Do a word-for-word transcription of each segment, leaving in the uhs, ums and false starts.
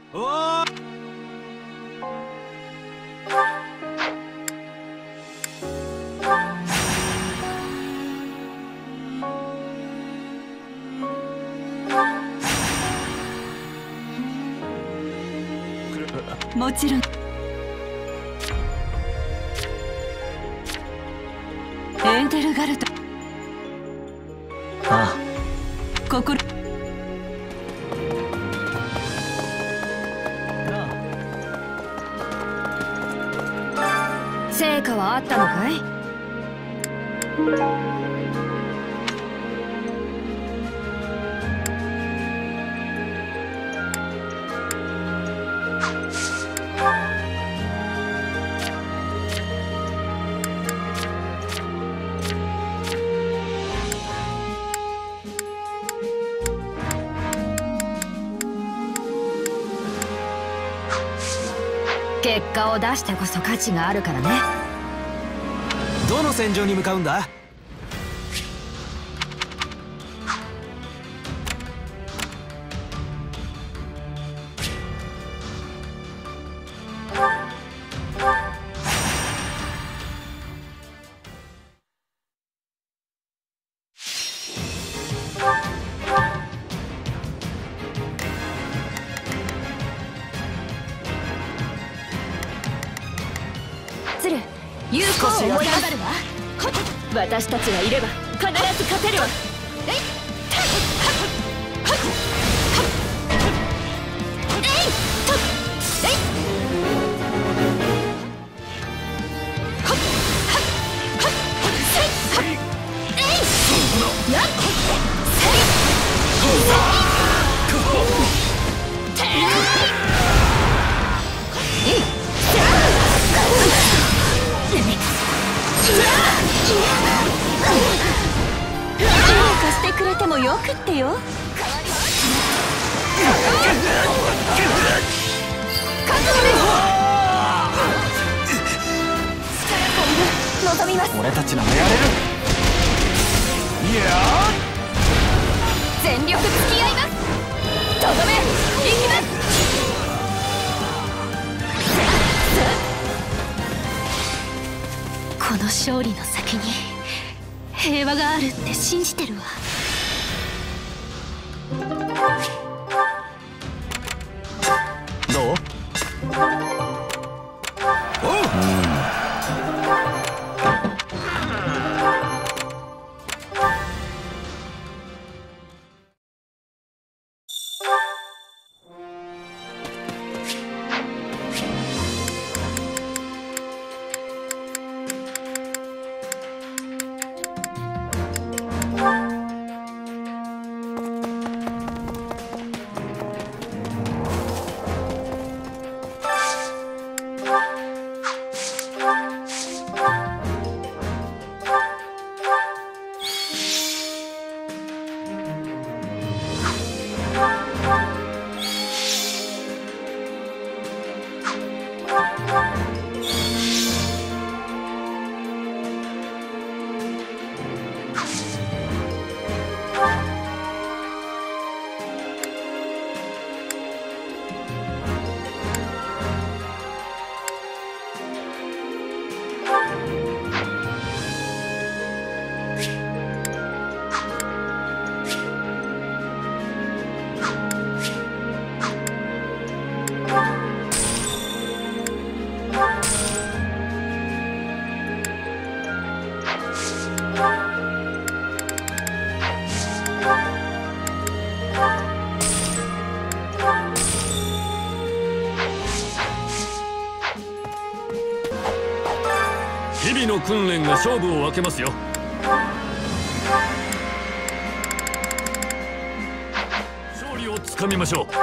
おーもちろん。エーデルガルト。 ああ、 心。成果はあったのかい？結果を出してこそ価値があるからね。 どの戦場に向かうんだ？ 有効を思い上がるわ。私たちがいれば必ず勝てるわ。えいしてくれてもよくってよ。望みます。 俺たちならやれる。いや全力付き合います。とどめいきます。この勝利の先に平和があるって信じてるわ。 どう？おう、うん。 日々の訓練が勝負を分けますよ。勝利をつかみましょう。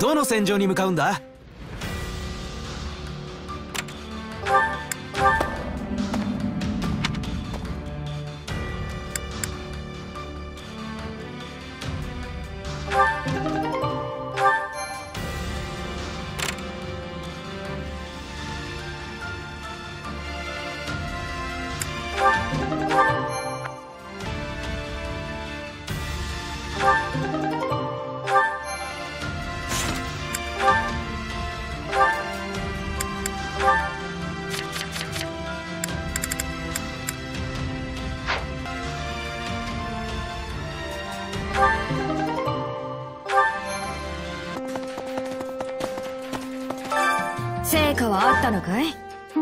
どの戦場に向かうんだ？ 成果はあったのかい？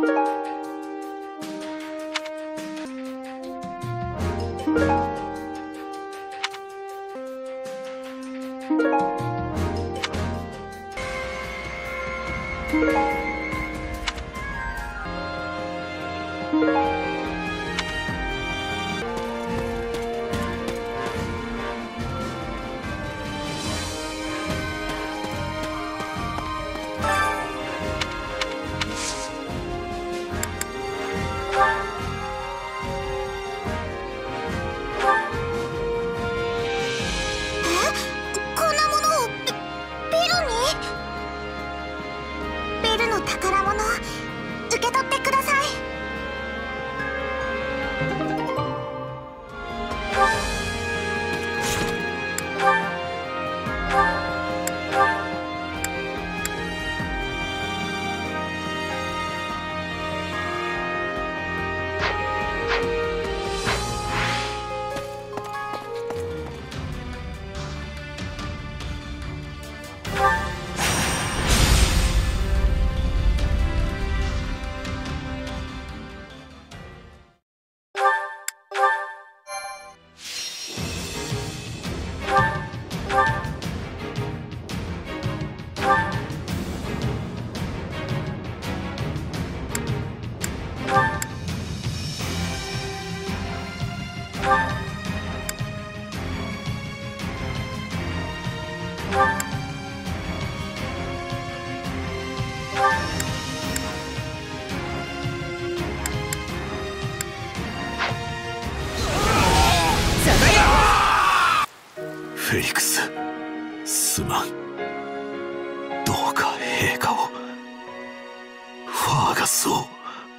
フェリクス、すまん。どうか陛下を。ファーガスを。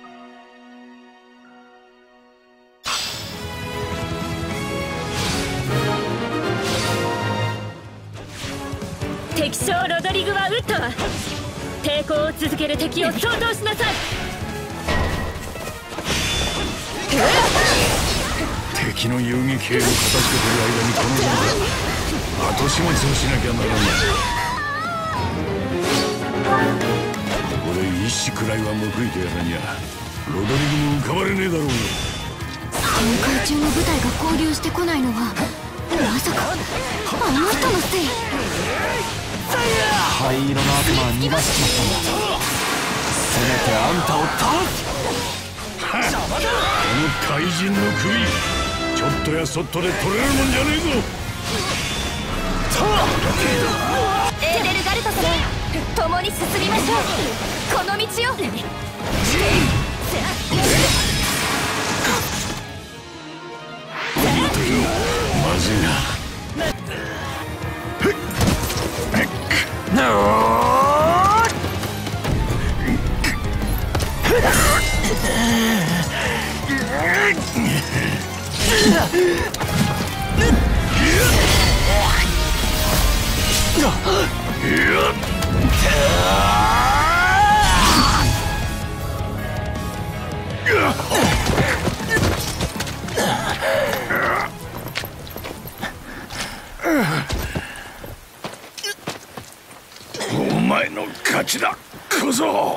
敵将ロドリグは撃ったわ。抵抗を続ける敵を掃討しなさい。 敵の遊撃兵を片付けてる間にこの軍は後始末をしなきゃならない。これ一矢くらいは報いてやらにゃロドリグも浮かばれねえだろうよ。 旋回中の部隊が合流してこないのはまさかあの人のせい？ 灰色の悪魔は逃がしちまったんだ。せめてあんたを倒す。 この怪人の首ちょっとやそっとで取れるもんじゃねえぞ。 エーデルガルト様、共に進みましょう。この道を。 まずいな。お前の勝ちだ小僧。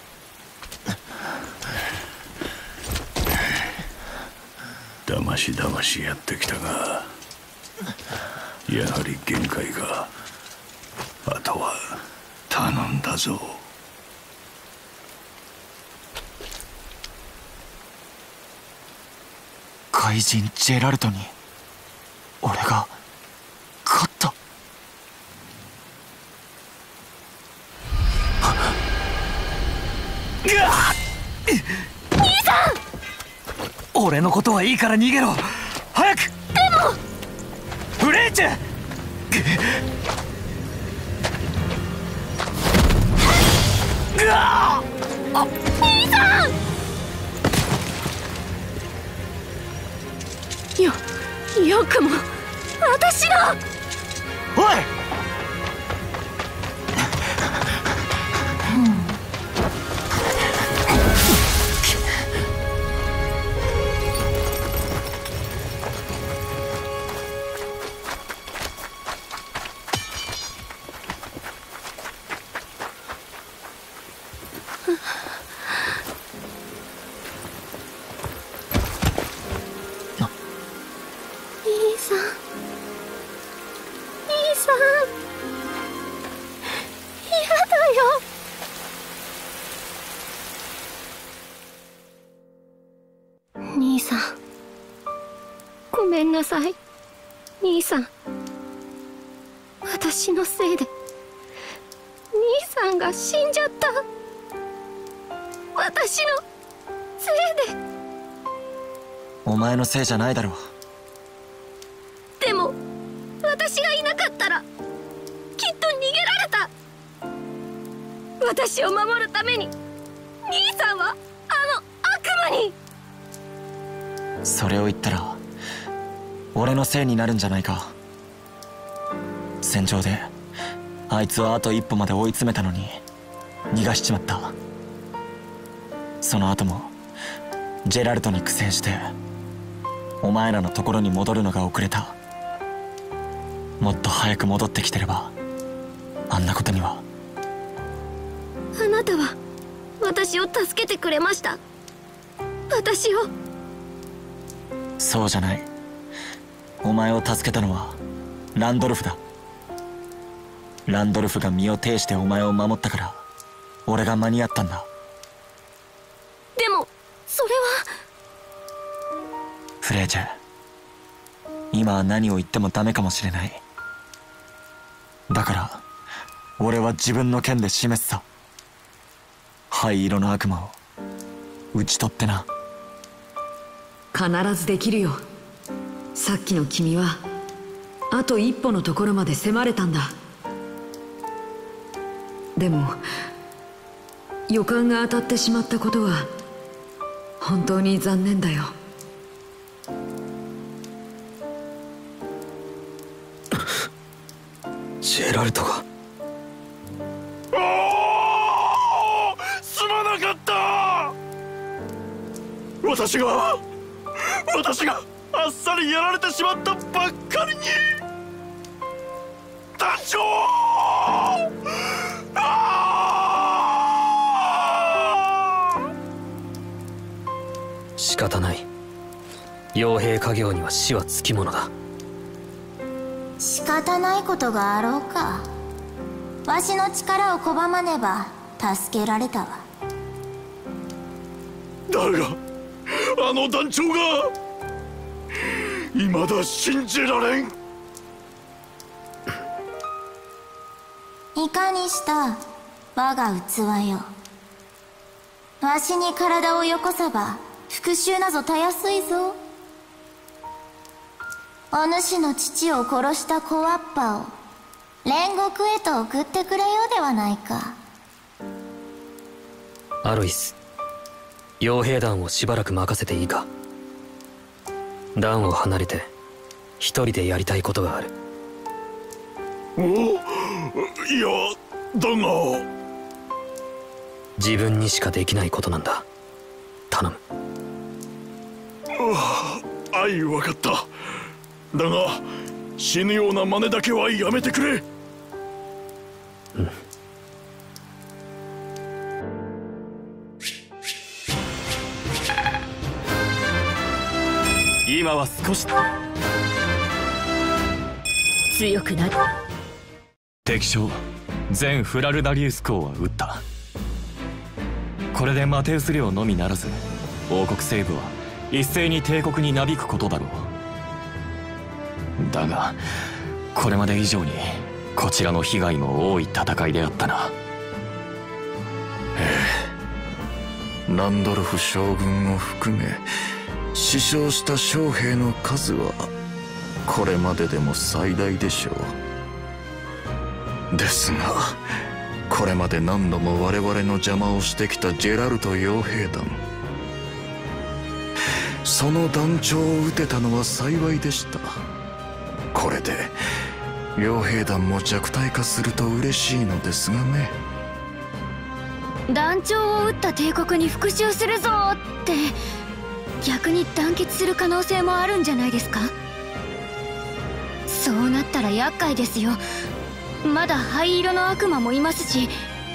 だましだましやってきたがやはり限界が。あとは頼んだぞ。 怪人ジェラルトに俺が勝った。 俺のことはいいから逃げろ。早く。でもフレイチェ。うわあ、 兄さん。よよくも私の。 おい、 兄さん、ごめんなさい。兄さん、私のせいで兄さんが死んじゃった。私のせいで。 お前のせいじゃないだろう。 でも私がいなかったらきっと逃げられた。私を守るために兄さんはあの悪魔に。 それを言ったら俺のせいになるんじゃないか。戦場であいつはあと一歩まで追い詰めたのに逃がしちまった。その後もジェラルトに苦戦してお前らのところに戻るのが遅れた。もっと早く戻ってきてればあんなことには。 あなたは私を助けてくれました。私を。 そうじゃない。お前を助けたのはランドルフだ。ランドルフが身を挺してお前を守ったから俺が間に合ったんだ。 でもそれは。 フレイチェ、今は何を言ってもダメかもしれない。だから俺は自分の剣で示すさ。灰色の悪魔を討ち取ってな。 必ずできるよ。さっきの君はあと一歩のところまで迫れたんだ。でも予感が当たってしまったことは本当に残念だよ。 ジェラルトが。 すまなかった。私が私があっさりやられてしまったばっかりに。団長、 仕方ない。傭兵家業には死はつきものだ。 仕方ないことがあろうか。わしの力を拒まねば助けられたわ。 だがあの団長が未だ信じられん。 いかにした我が器よ。わしに体をよこさば復讐なぞたやすいぞ。お主の父を殺した小わっぱを煉獄へと送ってくれようではないか。 アロイス、傭兵団をしばらく任せていいか。団を離れて一人でやりたいことがある。 お、いやだが。 自分にしかできないことなんだ。頼む。 ああ、あい、分かった。だが死ぬような真似だけはやめてくれ。 うん。 今は少し強くなる。 敵将全フラルダリウス公は撃った。これでマテウス領のみならず王国西部は一斉に帝国になびくことだろう。だがこれまで以上にこちらの被害も多い戦いであったな。 ええ、ランドルフ将軍を含め死傷した将兵の数はこれまででも最大でしょう。ですがこれまで何度も我々の邪魔をしてきたジェラルト傭兵団、その団長を撃てたのは幸いでした。これで傭兵団も弱体化すると嬉しいのですがね。 団長を撃った帝国に復讐するぞって逆に団結する可能性もあるんじゃないですか。そうなったら厄介ですよ。まだ灰色の悪魔もいますし。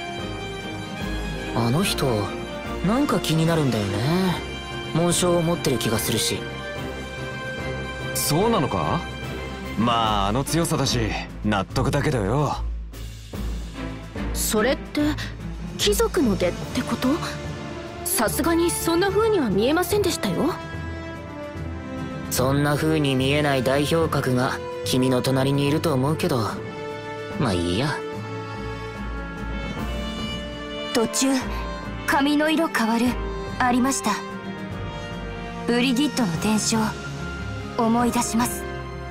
あの人なんか気になるんだよね。紋章を持ってる気がするし。 そうなのか。まああの強さだし納得だけどよ。 それって貴族の出ってこと？さすがにそんな風には見えませんでしたよ。 そんな風に見えない代表格が君の隣にいると思うけど、まあいいや。 途中髪の色変わるありました。ブリギッドの伝承思い出します。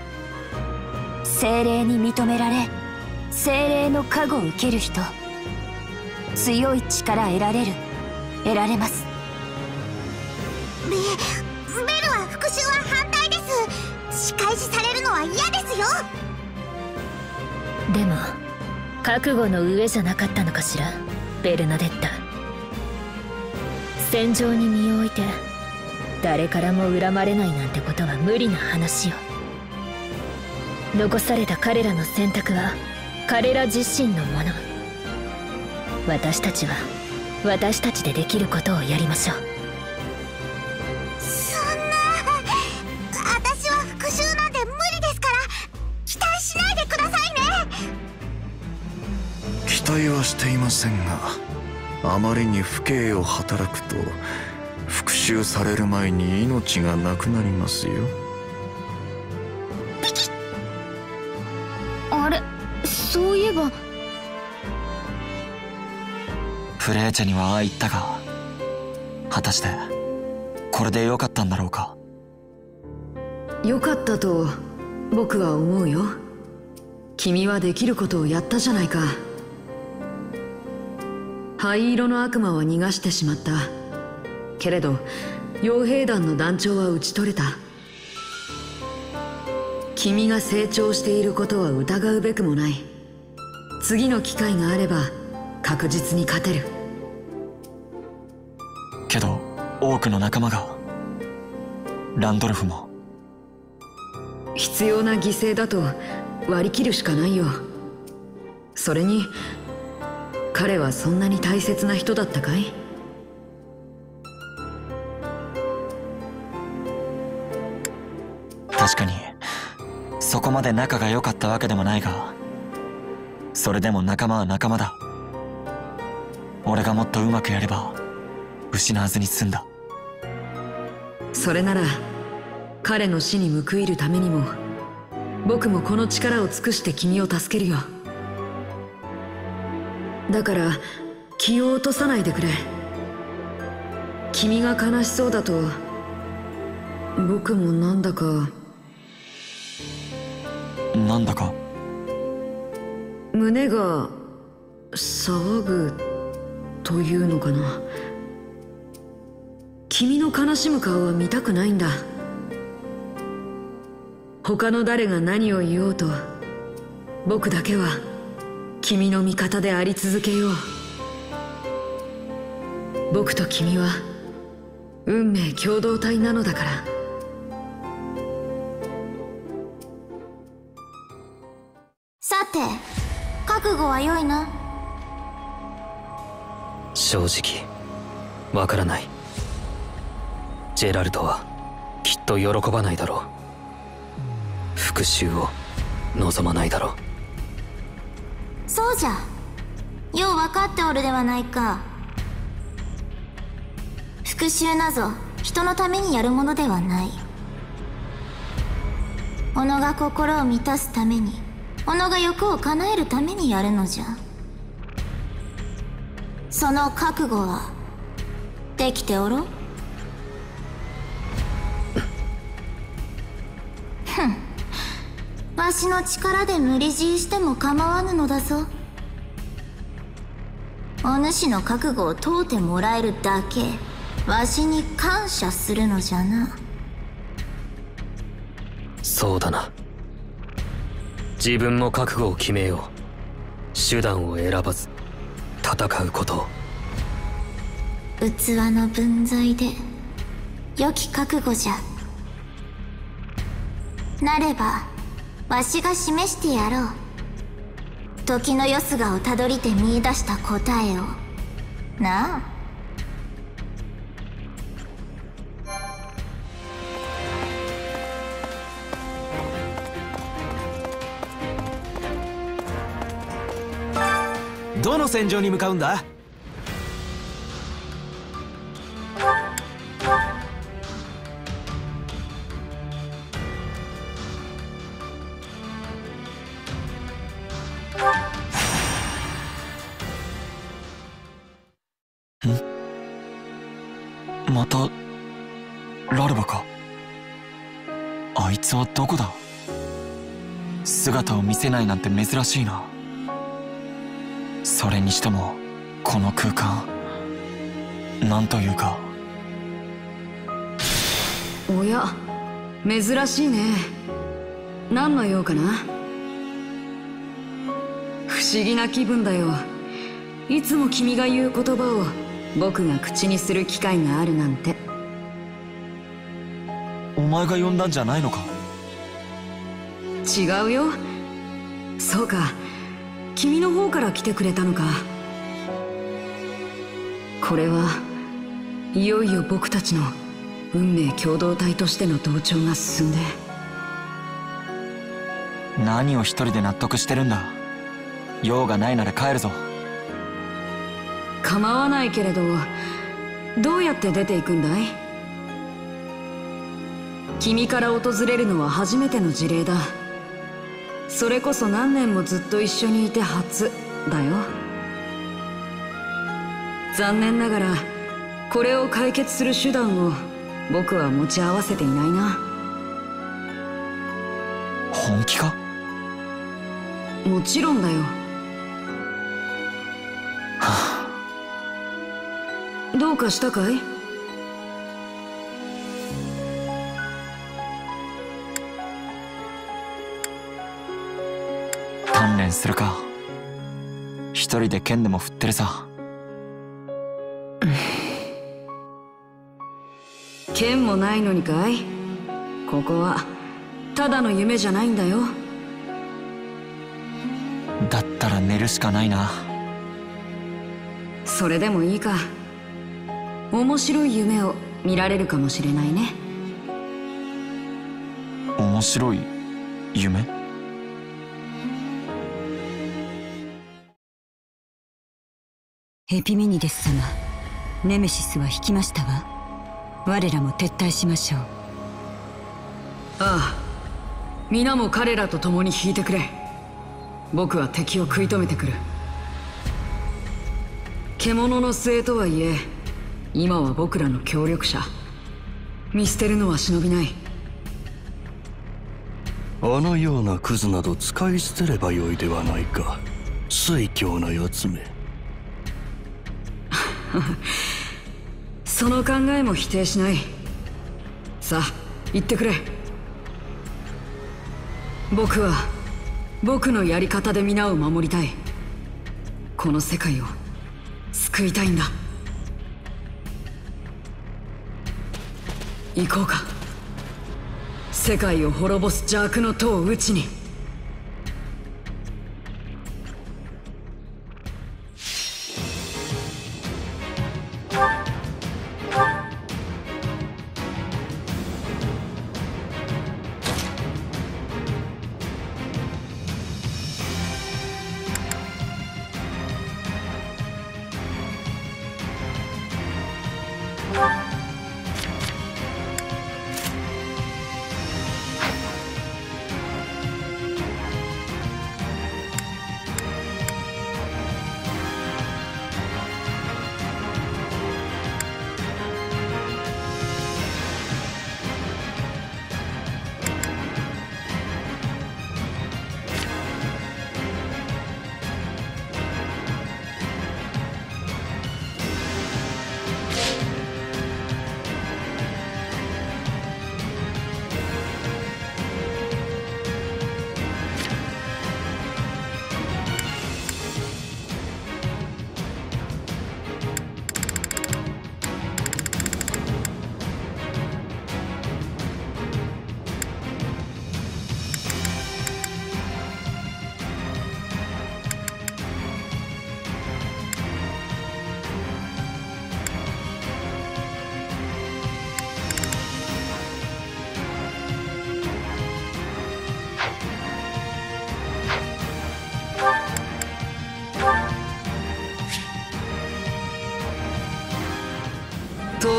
精霊に認められ精霊の加護を受ける人、強い力得られる得られます。 ベベルは復讐は反対です。仕返しされるのは嫌ですよ。 でも覚悟の上じゃなかったのかしら、ベルナデッタ。戦場に身を置いて誰からも恨まれないなんてことは無理な話よ。残された彼らの選択は彼ら自身のもの。私たちは私たちでできることをやりましょう。 そんな、私は復讐なんて無理ですから期待しないでくださいね。 期待はしていませんが、あまりに不敬を働くと復讐される前に命がなくなりますよ。 あれ、そういえばフレーチェにはああ言ったが、果たしてこれで良かったんだろうか。 良かったと僕は思うよ。君はできることをやったじゃないか。灰色の悪魔は逃がしてしまった。けれど傭兵団の団長は討ち取れた。君が成長していることは疑うべくもない。次の機会があれば確実に勝てる。 けど多くの仲間が、ランドルフも。 必要な犠牲だと割り切るしかないよ。それに彼はそんなに大切な人だったかい？ 確かにそこまで仲が良かったわけでもないが、それでも仲間は仲間だ。俺がもっとうまくやれば失わずに済んだ。 それなら彼の死に報いるためにも僕もこの力を尽くして君を助けるよ。だから気を落とさないでくれ。君が悲しそうだと僕もなんだかなんだか胸が騒ぐというのかな。君の悲しむ顔は見たくないんだ。他の誰が何を言おうと僕だけは君の味方であり続けよう。僕と君は運命共同体なのだから。 さて覚悟は良いな。 正直わからない。ジェラルトはきっと喜ばないだろう。復讐を望まないだろう。 そうじゃ、よう分かっておるではないか。復讐なぞ人のためにやるものではない。己が心を満たすために、己が欲を叶えるためにやるのじゃ。その覚悟はできておろう？ ふん、わしの力で無理強いしても構わぬのだぞ。お主の覚悟を問うてもらえるだけわしに感謝するのじゃな。 そうだな。自分も覚悟を決めよう。手段を選ばず戦うことを。 器の分際で良き覚悟じゃ。なればわしが示してやろう。時のよすがをたどりて見出した答えをなあ。 どの戦場に向かうんだ？ またラルバか。あいつはどこだ？姿を見せないなんて珍しいな。それにしてもこの空間、なんというか。 おや、珍しいね。何の用かな？不思議な気分だよ。いつも君が言う言葉を僕が口にする機会があるなんて。 お前が呼んだんじゃないのか？ 違うよ。そうか、君の方から来てくれたのか。これはいよいよ僕たちの運命共同体としての同調が進んで。 何を一人で納得してるんだ。用がないなら帰るぞ。 構わないけれど、どうやって出ていくんだい？君から訪れるのは初めての事例だ。それこそ何年もずっと一緒にいて初だよ。残念ながらこれを解決する手段を僕は持ち合わせていないな。 本気か？ もちろんだよ。 はあ、どうかしたかい？ 鍛錬するか。一人で剣でも振ってるさ。 剣もないのにかい？ここはただの夢じゃないんだよ。 だったら寝るしかないな。 それでもいいか。面白い夢を見られるかもしれないね。 面白い夢？ エピメニデス様、ネメシスは引きましたわ。我らも撤退しましょう。 ああ、皆も彼らと共に引いてくれ。僕は敵を食い止めてくる。獣の末とはいえ今は僕らの協力者。見捨てるのは忍びない。 あのようなクズなど使い捨てればよいではないか。酔狂なやつめ。 その考えも否定しない。さあ言ってくれ。僕は僕のやり方で皆を守りたい。この世界を救いたいんだ。行こうか。世界を滅ぼす邪悪の塔を討ちに。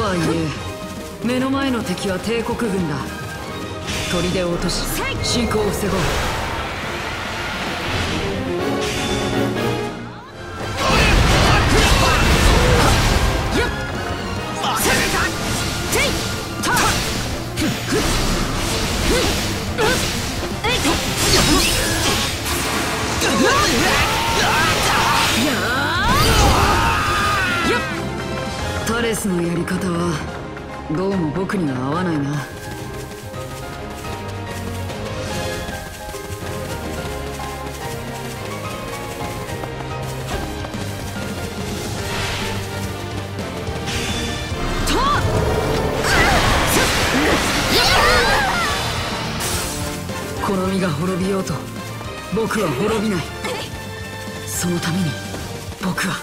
はいえ目の前の敵は帝国軍だ。砦を落とし進行を防ごう。タレスのやり方はどうも僕には合わないな。この身が滅びようと僕は滅びない。そのために僕は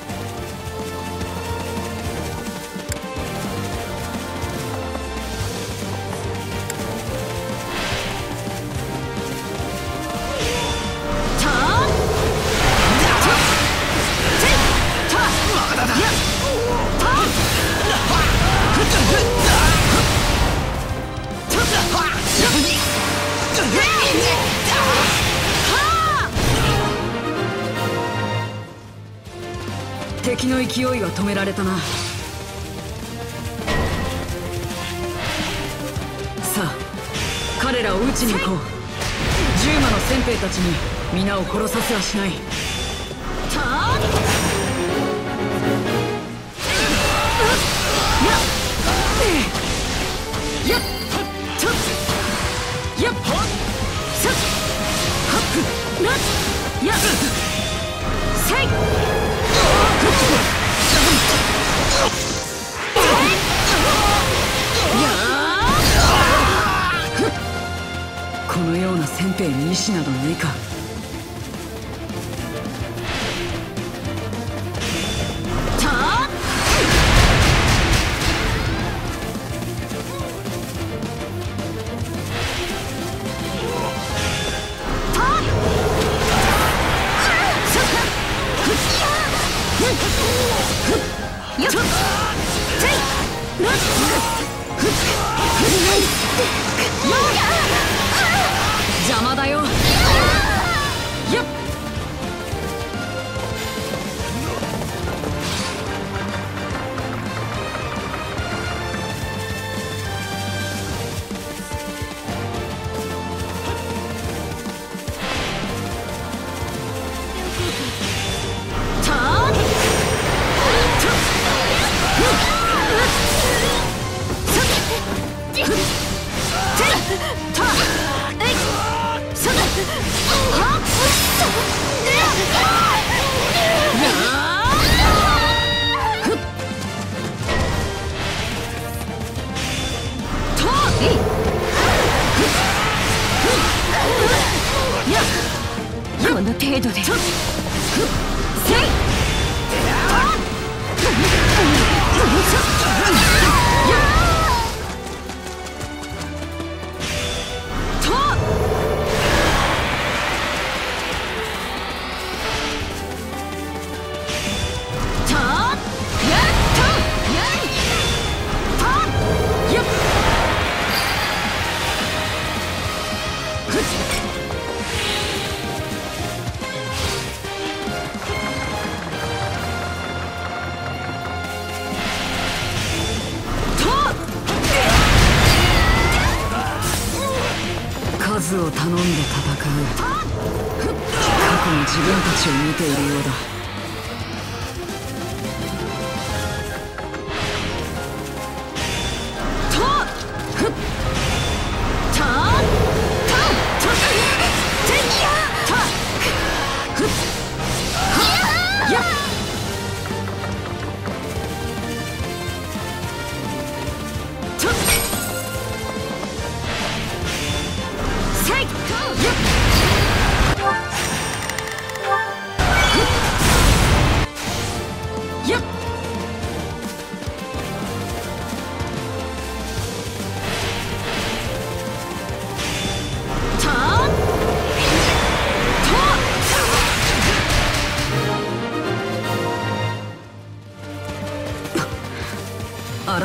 敵の勢いは止められたな。さあ彼らを撃ちに行こう。十魔の先兵たちに皆を殺させはしない。このような先兵に意志などねえか。邪魔だよ。 この程度で数を頼んで戦う。過去の自分たちを見ているようだ。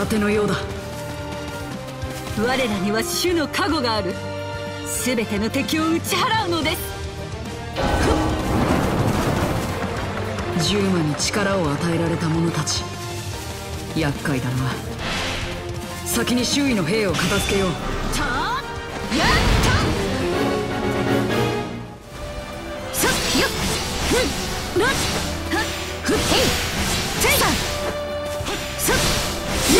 盾のようだ。 我らには主の加護がある。全ての敵を打ち払うのです。 ジューマに力を与えられた者たち、厄介だな。先に周囲の兵を片付けよう。 たーやったさっよっふんなっはっふっへいせいささっよ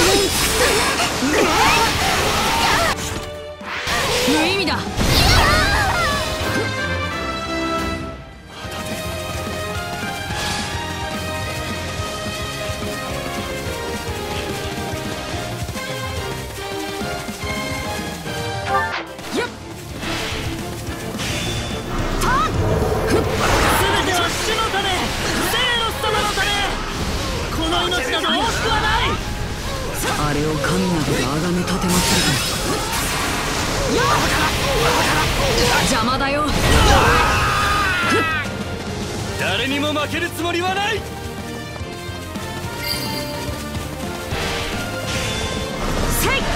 っ無意味だ。 あれを神などが崇め立てまつると邪魔だよ。 誰にも負けるつもりはない。 せい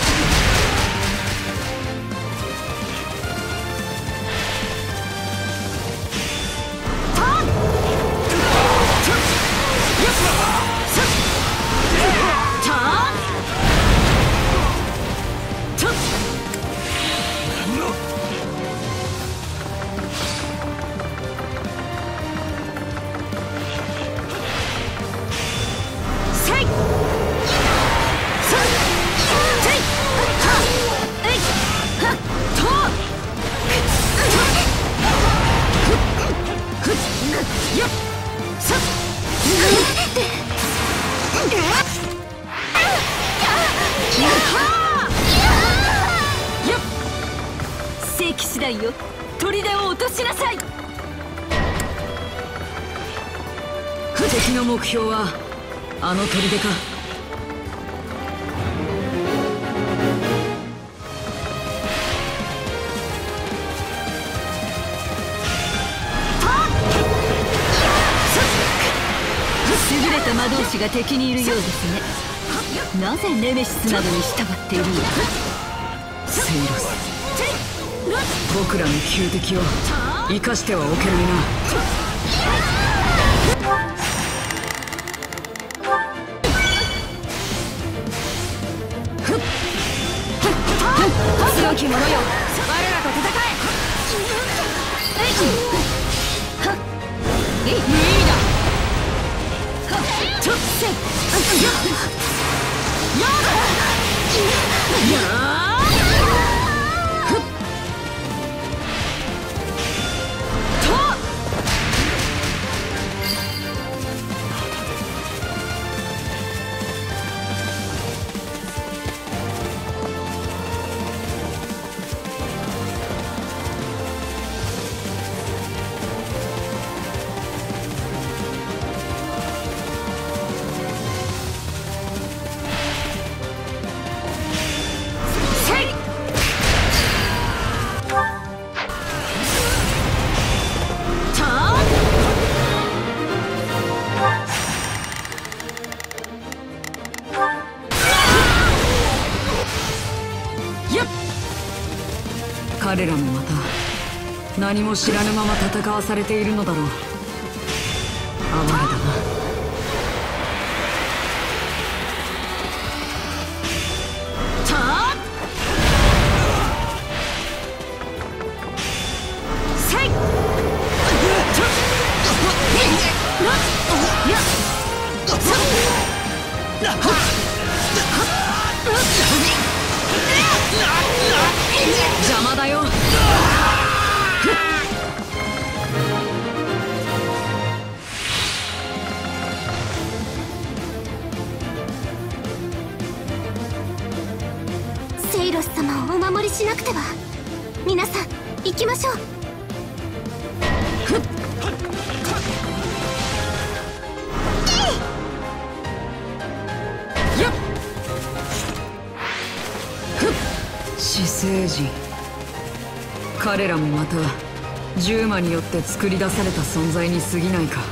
聖騎士団よ、砦を落としなさい。 敵の目標はあの砦か。 優れた魔導士が敵にいるようですね。なぜネメシスなどに従っているのだ。 セイロス、僕らの仇敵を生かしてはおけないな。 強き者よ、我らと戦え。無意味だ。ちょっせや彼らもまた何も知らぬまま戦わされているのだろう。哀れだな。邪魔だよ。 セイロス様をお守りしなくては。皆さん行きましょう。 死生人、彼らもまたジューマによって作り出された存在に過ぎないか。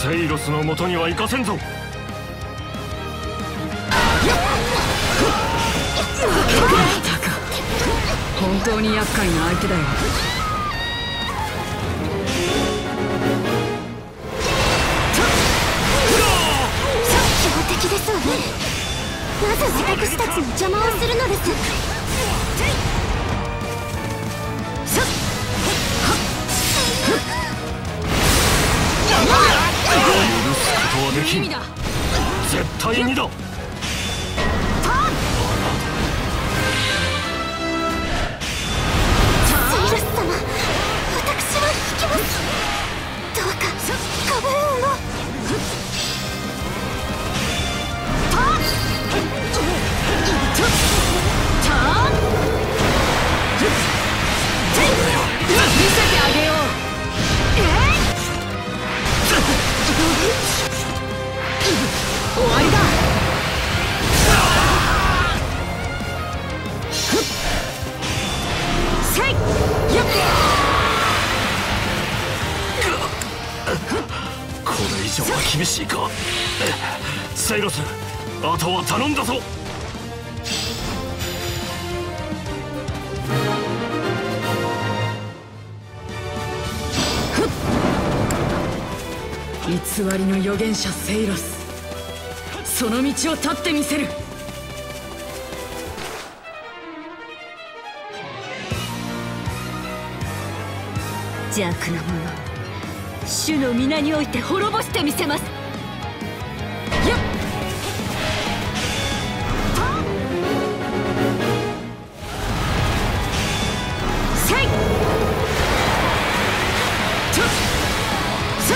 セイロスの元には行かせんぞ。 本当に厄介な相手だよ。 強敵ですわね。なぜ私たちの邪魔をするのです。 許すことはできん。絶対にだ。 セイルス様、私は引きます。どうかカブーンを。 見せてあげよう。終わりだ。せいやっこれ以上は厳しいか。セイロス、あとは頼んだぞ。 偽りの預言者セイロス、その道を立ってみせる。 邪悪な者、主の皆において滅ぼしてみせます。 やっせいちょっそっ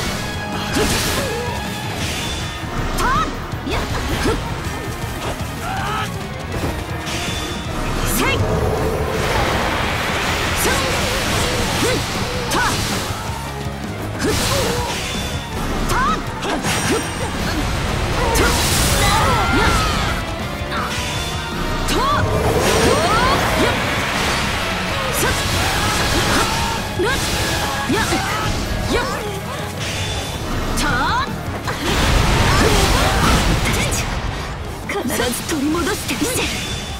必ず取り戻してみせる。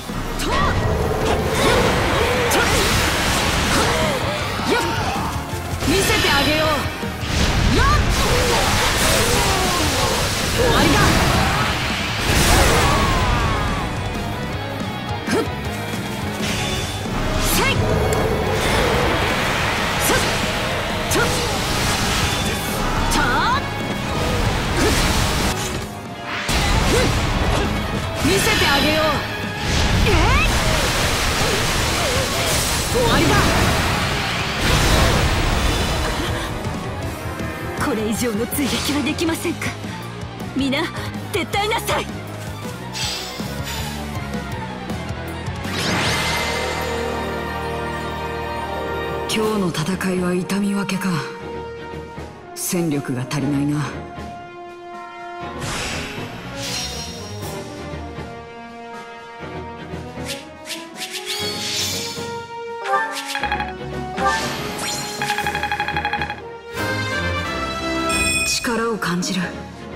見せてあげよう。終わりだ。せいそっちょた見せてあげよう。えー、終わりだ。 これ以上の追撃はできませんか。皆撤退なさい。 今日の戦いは痛み分けか。戦力が足りないな。力を感じる。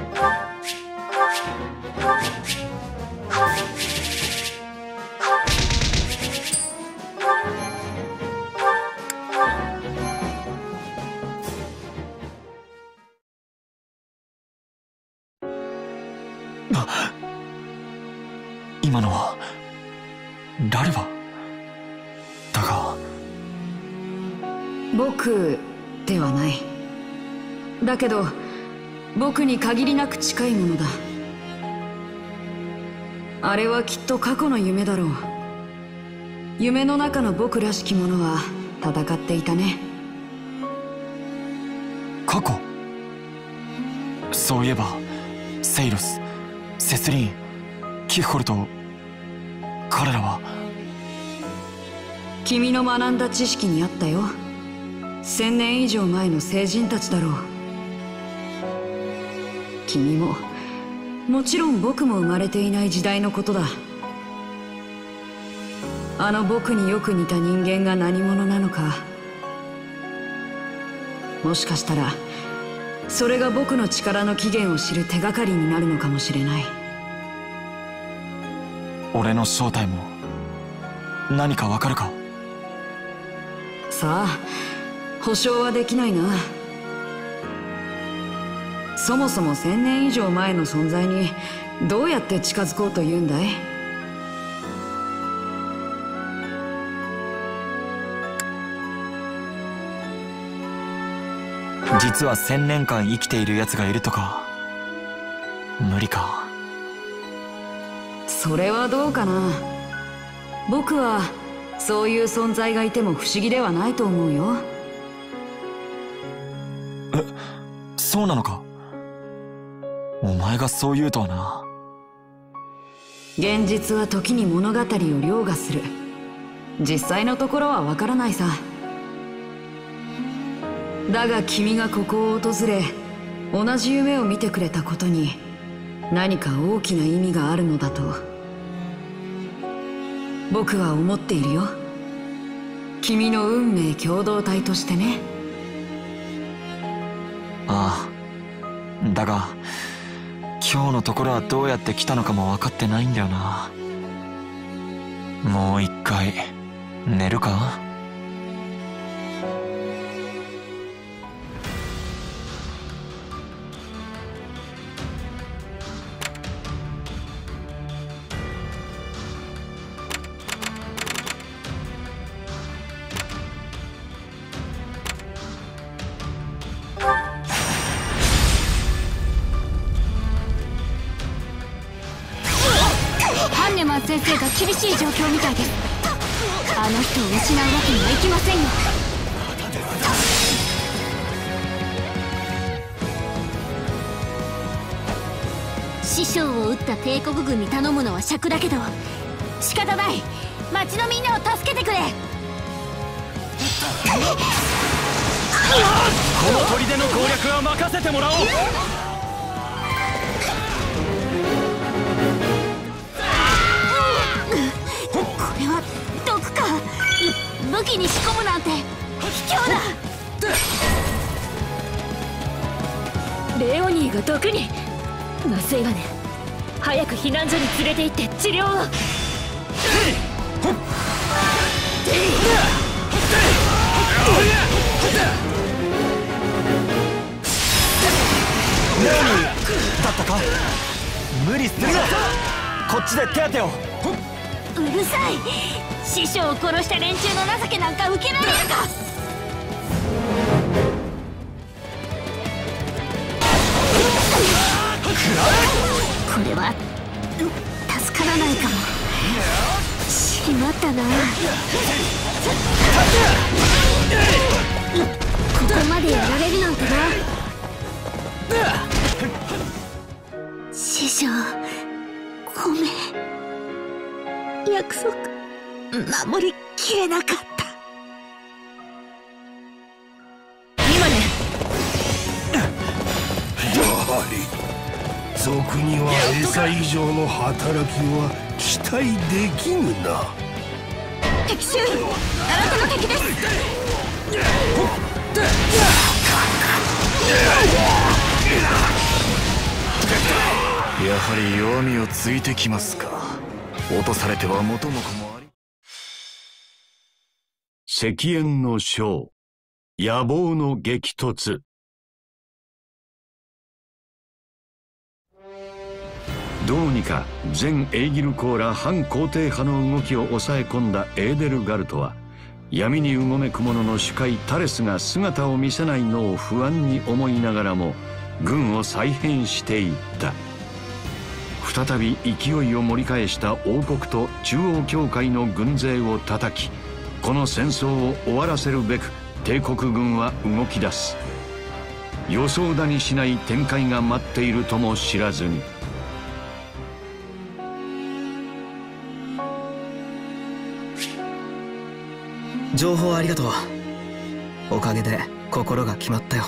今のはラルバだが。 僕ではない。だけど僕に限りなく近いものだ。あれはきっと過去の夢だろう。夢の中の僕らしきものは戦っていたね。 過去。そういえばセイロス、セスリーン、キフホルと彼らは。 君の学んだ知識にあったよ。千年以上前の聖人たちだろう。君ももちろん僕も生まれていない時代のことだ。あの僕によく似た人間が何者なのか、もしかしたらそれが僕の力の起源を知る手がかりになるのかもしれない。 俺の正体も何かわかるか？ さあ、保証はできないな。そもそも千年以上前の存在にどうやって近づこうというんだい？ 実は千年間生きている奴がいるとか。無理か。 それはどうかな。僕はそういう存在がいても不思議ではないと思うよ。 え、そうなのか？お前がそう言うとはな。 現実は時に物語を凌駕する。実際のところはわからないさ。だが君がここを訪れ同じ夢を見てくれたことに何か大きな意味があるのだと僕は思っているよ。君の運命共同体としてね。 ああ、だが今日のところはどうやって来たのかも分かってないんだよな。もう一回寝るか？ ハンネマン先生が厳しい状況みたいです。あの人を失うわけにはいきませんよ。師匠を撃った帝国軍に頼むのは尺だけど仕方ない。町のみんなを助けてくれ。 この砦の攻略は任せてもらおう。 これは毒か。武器に仕込むなんて卑怯だ。レオニーが毒に。まずいわね。早く避難所に連れて行って治療を。 レオニーだったか？無理するな。こっちで手当てを。 うるさい。師匠を殺した連中の情けなんか受けられるか。これは助からないかも。しまったな。ここまでやられるなんてな。師匠、ごめん。約束守りきれなかった。今ね。 やはり賊には餌以上の働きは期待できぬな。 敵襲、新たな敵です。 やはり弱みをついてきますか。落とされては元も子もあり。 赤煙の将、野望の激突。どうにか全エイギルコーラ反皇帝派の動きを抑え込んだエーデルガルトは闇にうごめく者の主帥タレスが姿を見せないのを不安に思いながらも軍を再編していった。再び勢いを盛り返した王国と中央教会の軍勢を叩き、この戦争を終わらせるべく帝国軍は動き出す。予想だにしない展開が待っているとも知らずに。 情報ありがとう。おかげで心が決まったよ。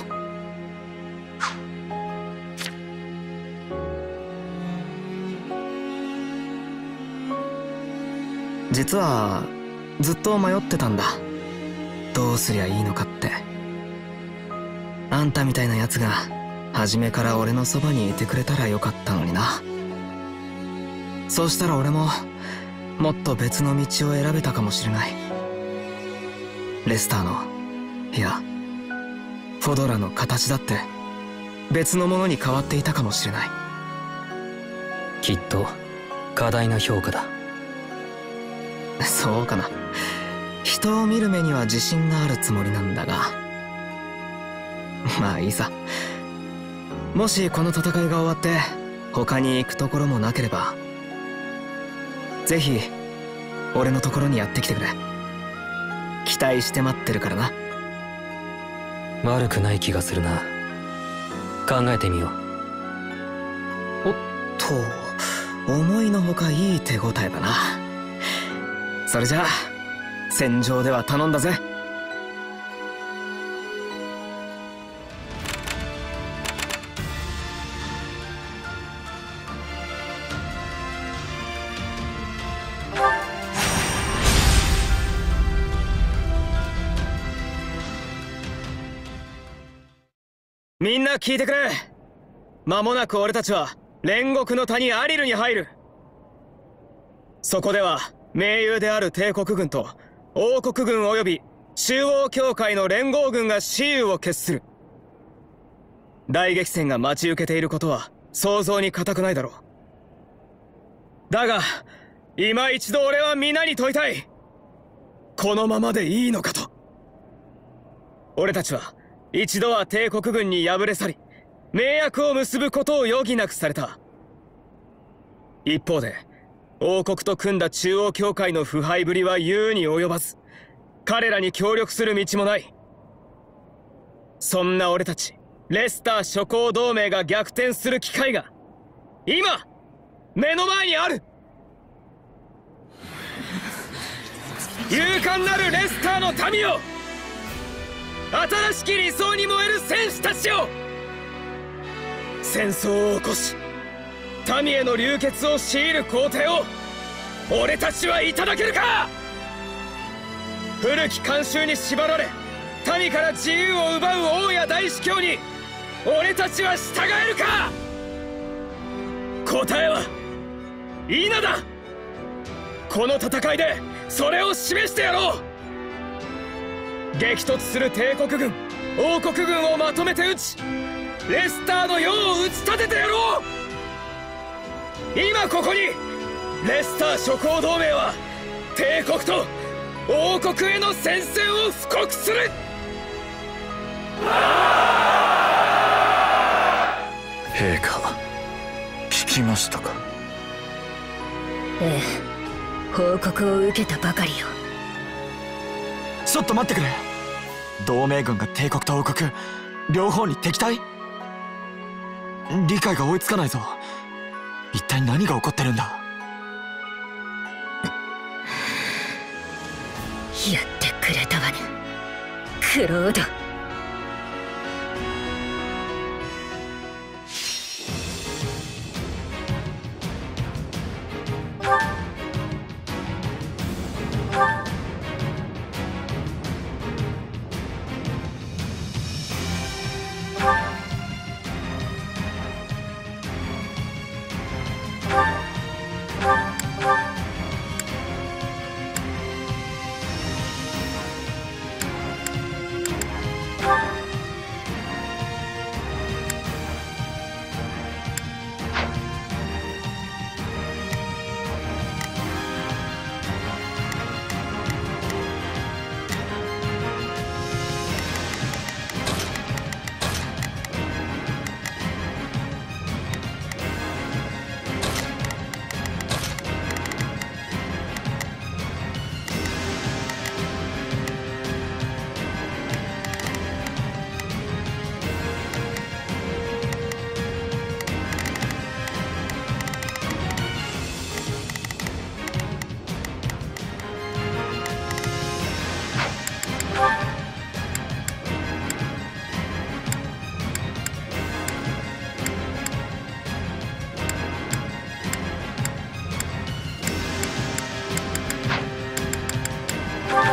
実はずっと迷ってたんだ。どうすりゃいいのかって。あんたみたいなやつが初めから俺のそばにいてくれたらよかったのにな。そうしたら俺ももっと別の道を選べたかもしれない。レスターの、いやフォドラの形だって別のものに変わっていたかもしれない。 きっと過大な評価だ。 そうかな。人を見る目には自信があるつもりなんだが、まあいいさ。もしこの戦いが終わって他に行くところもなければ、ぜひ俺のところにやってきてくれ。期待して待ってるからな。 悪くない気がするな。考えてみよう。 おっと、思いのほかいい手応えだな。それじゃあ戦場では頼んだぜ。みんな聞いてくれ。間もなく俺たちは煉獄の谷アリルに入る。そこでは盟友である帝国軍と王国軍及び中央教会の連合軍が雌雄を決する。大激戦が待ち受けていることは想像に難くないだろう。だが今一度俺は皆に問いたい。このままでいいのかと。俺たちは一度は帝国軍に敗れ去り盟約を結ぶことを余儀なくされた。一方で王国と組んだ中央教会の腐敗ぶりは言うに及ばず、彼らに協力する道もない。そんな俺たちレスター諸侯同盟が逆転する機会が今目の前にある。勇敢なるレスターの民よ、新しき理想に燃える戦士たちよ、戦争を起こし民への流血を強いる皇帝を俺たちはいただけるか。古き慣習に縛られ民から自由を奪う王や大司教に俺たちは従えるか。答えは否だ。この戦いでそれを示してやろう。激突する帝国軍王国軍をまとめて撃ち、レスターの世を打ち立ててやろう。今ここにレスター諸侯同盟は帝国と王国への宣戦を布告する。 陛下、聞きましたか。 ええ、報告を受けたばかりよ。 ちょっと待ってくれ。同盟軍が帝国と王国両方に敵対？理解が追いつかないぞ。一体何が起こってるんだ。 やってくれたわね、クロード。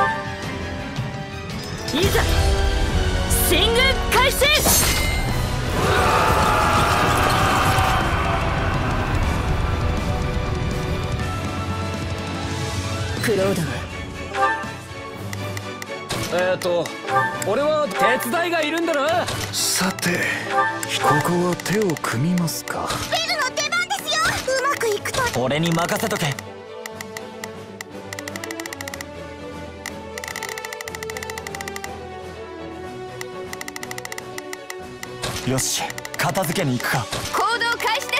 いざ進軍開始。 クロードはえーと俺は手伝いがいるんだな。 さてここは手を組みますか。 ベルの出番ですよ。うまくいくと。 俺に任せとけ。よし、片付けに行くか。 行動開始です。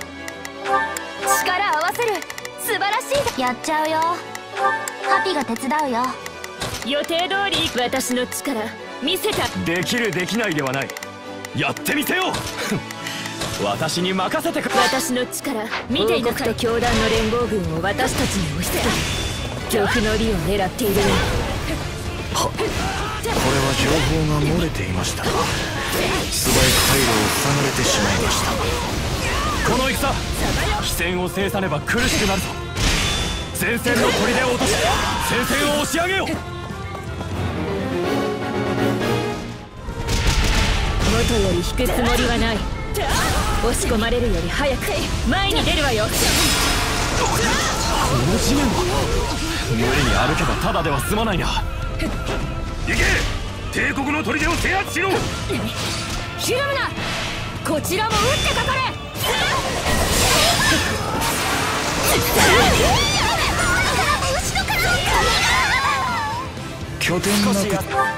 力合わせる。素晴らしい。 やっちゃうよ。ハピが手伝うよ。 予定通り私の力見せた。 できるできないではない、やってみせよう私に任せてくれ。 私の力見ていなさい。王国と教団の連合軍を私たちに押し付け玉の利を狙っている。 は、これは情報が漏れていました。素早く退路を塞がれてしまいました。 この戦、非戦を制さねば苦しくなるぞ。前線の砦を落とし戦線を押し上げよう。 元より引くつもりはない。押し込まれるより早く前に出るわよ。 この地面は無理に歩けばただでは済まないな。 行け、帝国の砦を制圧しろ。 ひるむな。こちらも撃ってかかれ。 拠点なく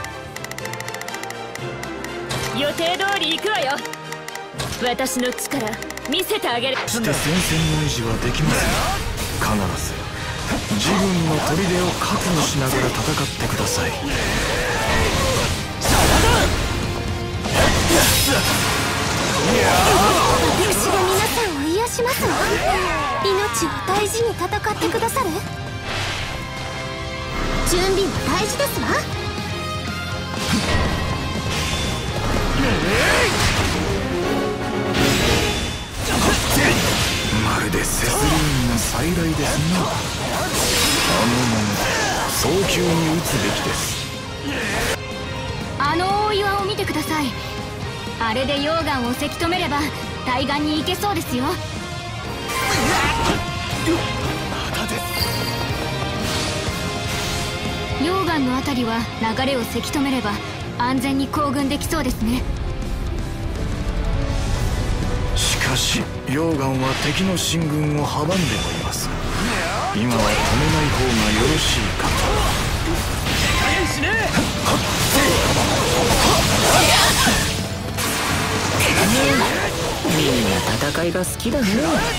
予定通り行くわよ。私の力見せてあげる。 して戦線の維持はできません。必ず自軍の砦を確保しながら戦ってください。 私が皆さんを癒しますわ。命を大事に戦ってくださる。準備は大事ですわ。 まるでセスリーンの再来ですな。あのままで早急に撃つべきです。 あの大岩を見てください。あれで溶岩をせき止めれば対岸に行けそうですよ。溶岩のあたりは流れをせき止めれば安全に行軍できそうですね。 しかし溶岩は敵の進軍を阻んでもいます。今は止めない方がよろしいかと。 加減しねえ。 みんな戦いが好きだね。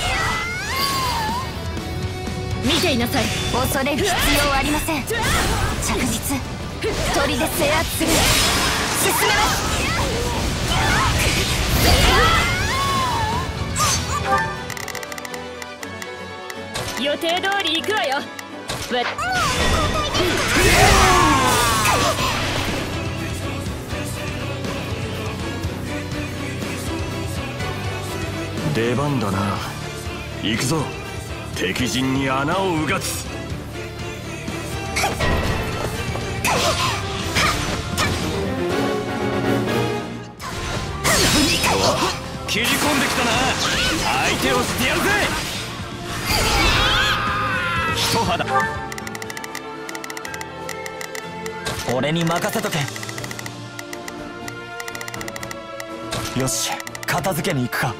見ていなさい。 恐れる必要はありません。着実砦制圧する。進めます。 予定通り行くわよ。わ出番だな。行くぞ、敵陣に穴をうがつ。 切り込んできたな。相手をしてやるぜ。一肌俺に任せとけ。よし、片付けに行くか。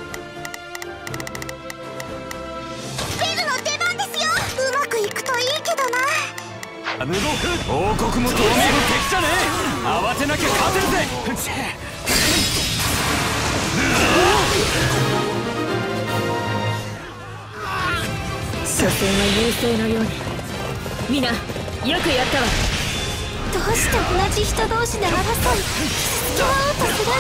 ベルの出番ですよ。うまくいくといいけどな。 動く。王国も同盟の敵じゃねえ。慌てなきゃ勝てるぜ。 所詮は優勢のように。みんなよくやったわ。 どうして同じ人同士で争い付き合おうとするんです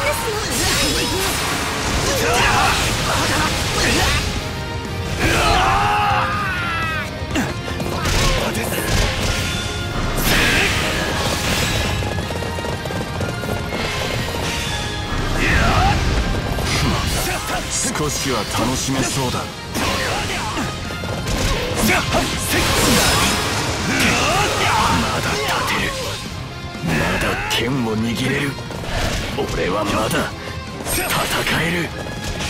少しは楽しめそうだ。まだ立てる。まだ剣を握れる。俺はまだ戦える。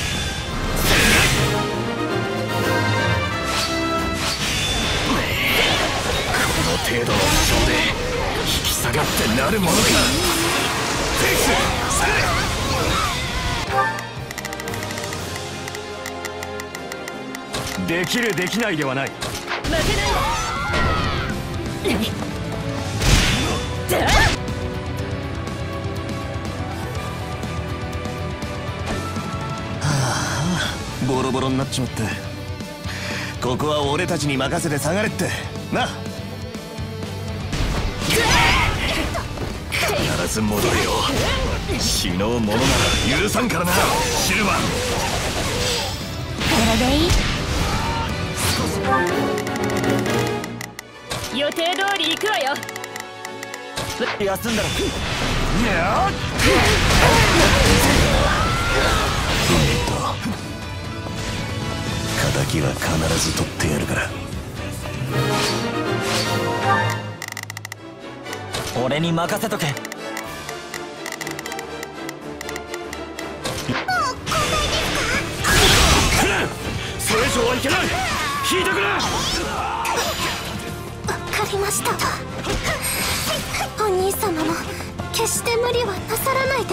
この程度の負傷で引き下がってなるものか。フェイス、され。 できるできないではない。 負けないはあ、ボロボロになっちまって。ここは俺たちに任せて下がれってな。必ず戻れよ。死のうものなら許さんからな、シルバー。 これでいい。予定通り行くわよ。 休んだろ。 いや敵は必ず取ってやるから。 俺に任せとけ。 もう交代ですか？ それ以上はいけない。引いてくれ。 わかりました。お兄様も決して無理はなさらないで。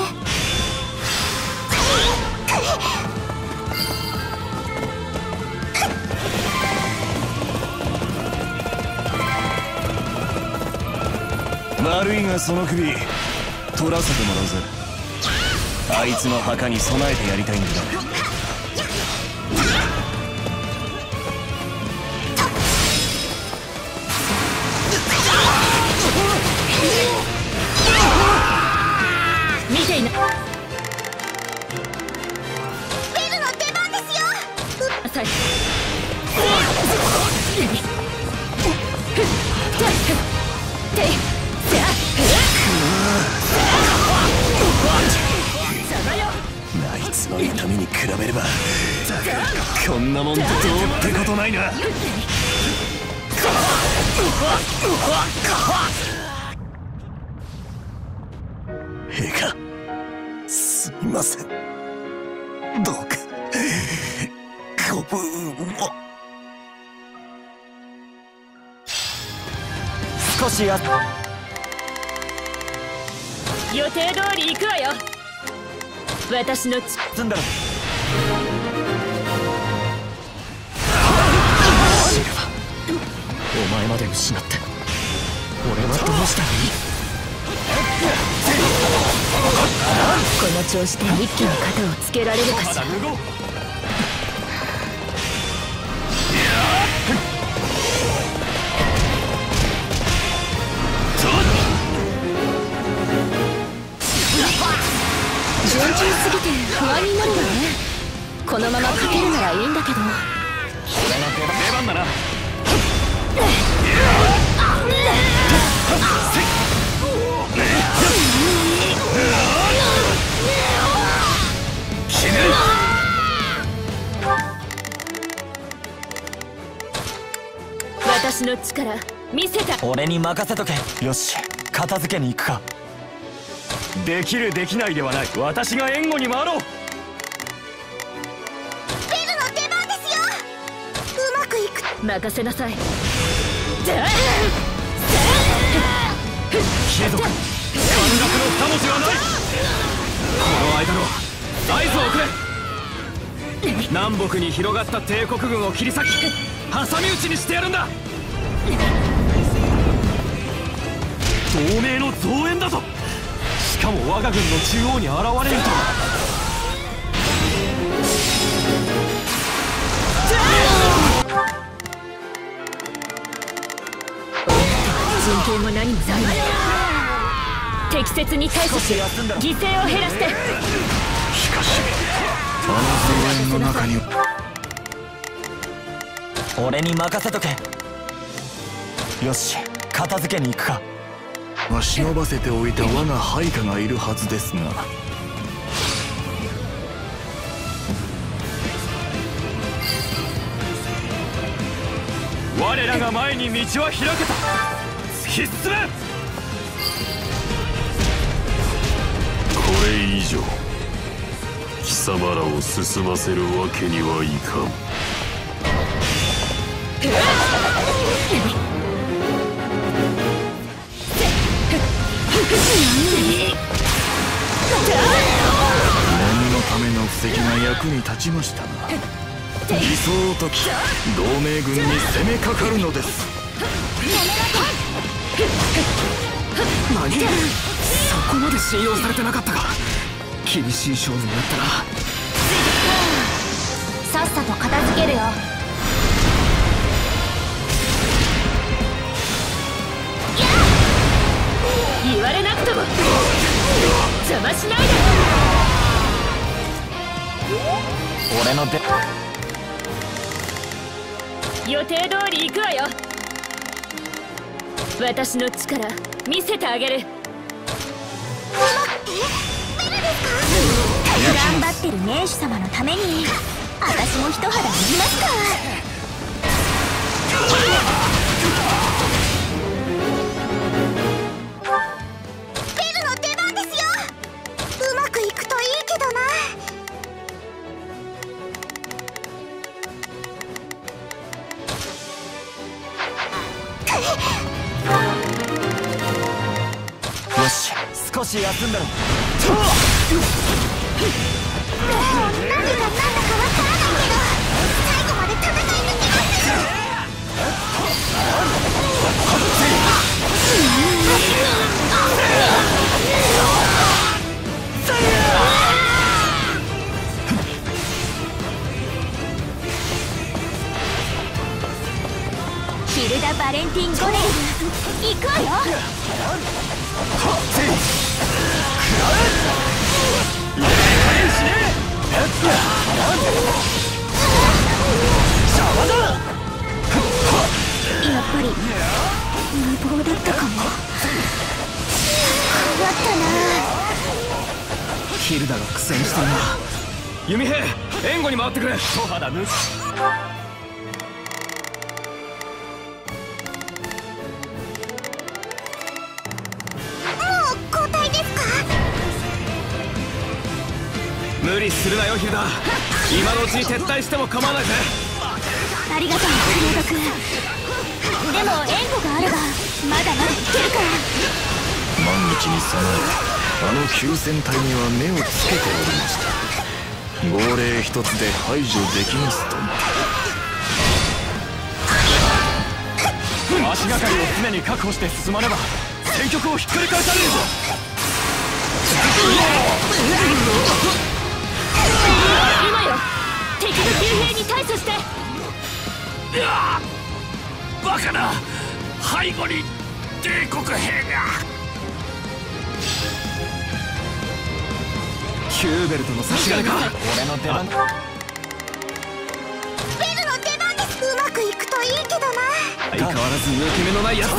悪いがその首取らせてもらうぜ。あいつの墓に備えてやりたいんだ。 見ていな。 ベルの出番ですよ。 浅い。 あいつの痛みに比べればこんなもんどうってことないな。陛下、すみません。どうかご分を。 少しや予定通り行くわよ。私のち積んだろ。 お前まで失って俺はどうしたらいい。 この調子で一気に肩をつけられるかしら。順調すぎて不安になるわね。このまま勝てるならいいんだけど。 俺の出番だな。 私の力見せた。 俺に任せとけ。よし、片付けに行くか。 できるできないではない。私が援護に回ろう。 ベルの出番ですよ。うまくいく。 任せなさい。 貴族、陥落の二文字はない。この間の合図をくれ。南北に広がった帝国軍を切り裂き挟み撃ちにしてやるんだ。同盟の増援だぞ。しかも我が軍の中央に現れるとは。 人権も何もない。適切に対処し犠牲を減らして。 しかしあの増援の中に俺に任せとけ。よし、片付けに行くか。 まあ、忍ばせておいた我が配下がいるはずですが。 我らが前に道は開けた。突き進め。 これ以上貴様らを進ませるわけにはいかん。 念のための布石が役に立ちましたな。理想を解き同盟軍に攻めかかるのです。 何？そこまで信用されてなかったか。厳しい勝負になったな。 さっさと片付けるよ。 言われなくとも邪魔しないで。 俺の出予定通り行くわよ。私の力見せてあげる。 頑張ってる名手様のために私も一肌脱ぎますか。ベルの出番ですよ。うまくいくといいけどな。 よし、少し休んだろ。 何が何だかわからないけど最後まで戦い抜きます。ヒルダ・バレンティン・ゴネル行くわよ。やっぱり無謀だったかも。困ったな。 ヒルダが苦戦してるな。弓兵援護に回ってくれ。小肌無視。無理するなよヒルダ。今のうちに撤退しても構わないぜ。 ありがとうフロード君。でも援護があればまだまだいけるから。 万一に備えあの急戦隊には目をつけておりました。号令一つで排除できますとも。 足がかりを常に確保して進まねば戦局をひっくり返されるぞ。 今よ、敵の騎兵に対処して。 バカな、背後に帝国兵が。 キューベルトの差し金か。 俺の出番。 ベルの出番です。うまくいくといいけどな。 相変わらず抜け目のないやつだ。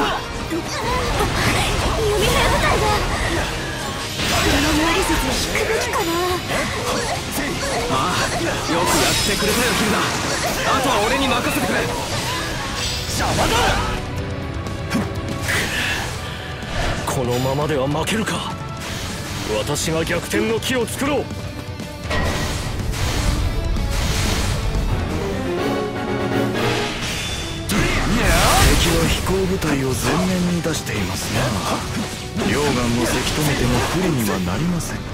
弓兵部隊がこの無理説引くべきかな。 ああ、よくやってくれたよヒルダ。あとは俺に任せてくれ。 邪魔だ。このままでは負けるか。私が逆転の機を作ろう。 敵は飛行部隊を前面に出していますね。溶岩をせき止めても不利にはなりません。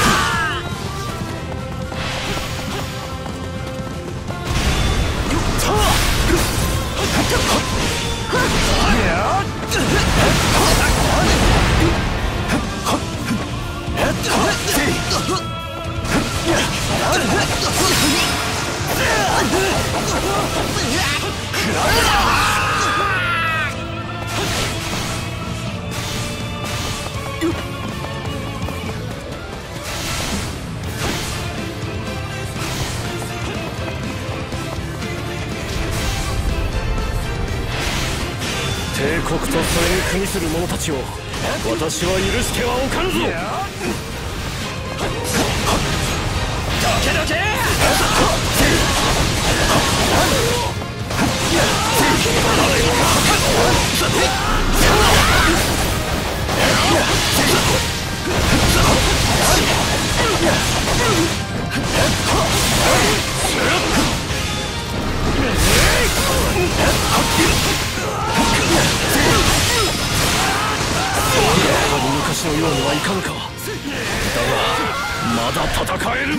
こ苦にする者たちを私は許してはおかぬぞ。どけどけ。昔のようにはいかんか。だがまだ戦える。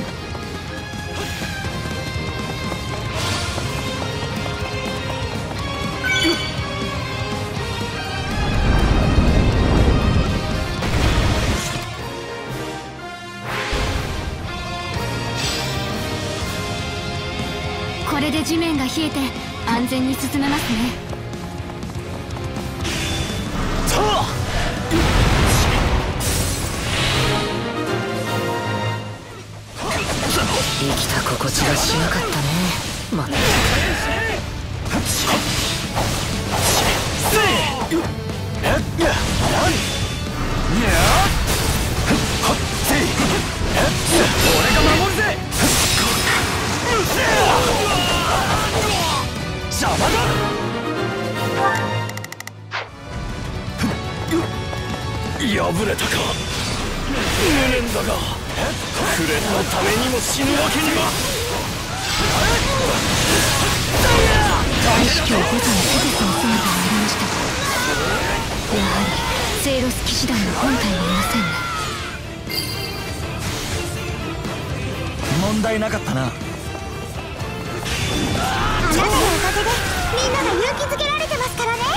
これで地面が冷えて安全に進めますね。 生きた心地がしなかったね。まったく。 俺が守るぜ。邪魔だ。破れたか。無念だがフレンのためにも死ぬわけには。 大司教ごとにセテスの姿がありましたが、やはりセイロス騎士団の本体はいませんね。 問題なかったな。 あなたのおかげでみんなが勇気づけられてますからね。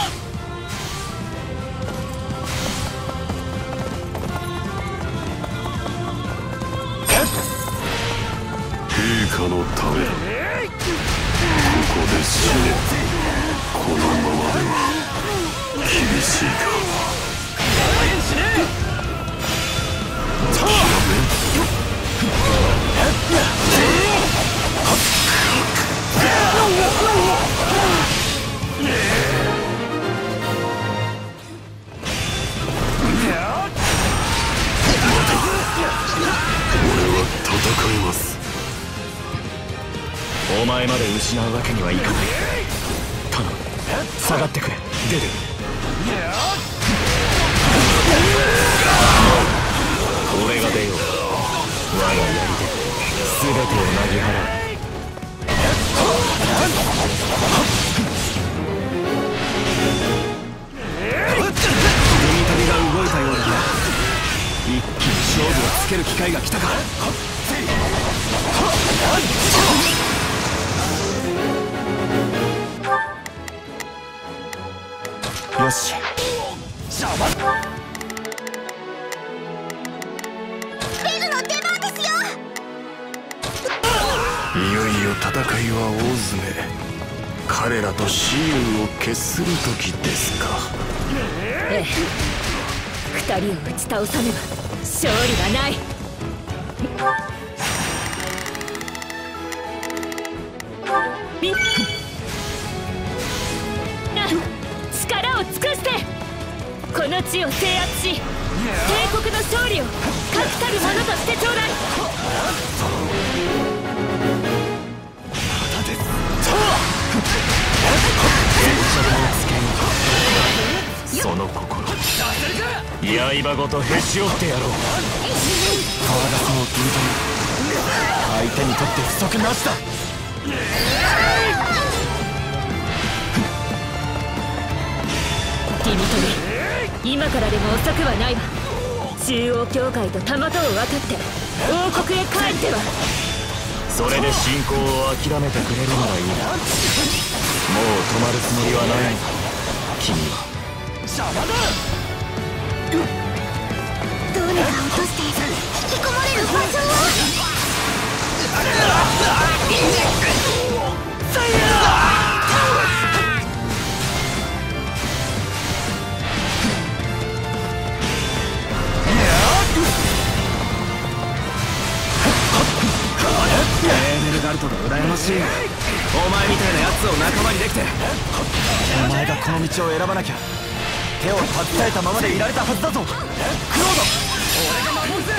陛下のためだ。ここで死ね。このままでは厳しいか。俺は戦えます。 お前まで失うわけにはいかない。頼む、下がってくれ。出る。俺が出よう。我が槍で全てをなぎ払う。海鳥が動いたようだな。一気に勝負をつける機会が来たか。 よし。 ベルの出番ですよ。 いよいよ戦いは大詰め。彼らと雌雄を決する時ですか。 ええ、二人を打ち倒さねば勝利はない。み力を尽くしてこの地を制圧し、帝国の勝利を確たるものとしてちょうだい。 その心、刃ごとへし折ってやろう。 川がそう聞いて相手にとって不足なしだ。 ティミトリ、今からでも遅くはないわ。中央教会とたもとを渡って王国へ帰っては。 それで侵攻を諦めてくれるならいいな。もう止まるつもりはないのだ君は。 邪魔だ。どうにか落として引きこもれる場所を。 エーデルガルトが羨ましい。お前みたいなやつを仲間にできて。 お前がこの道を選ばなきゃ手を携えたままでいられたはずだぞ。クロード、俺が守るぜ。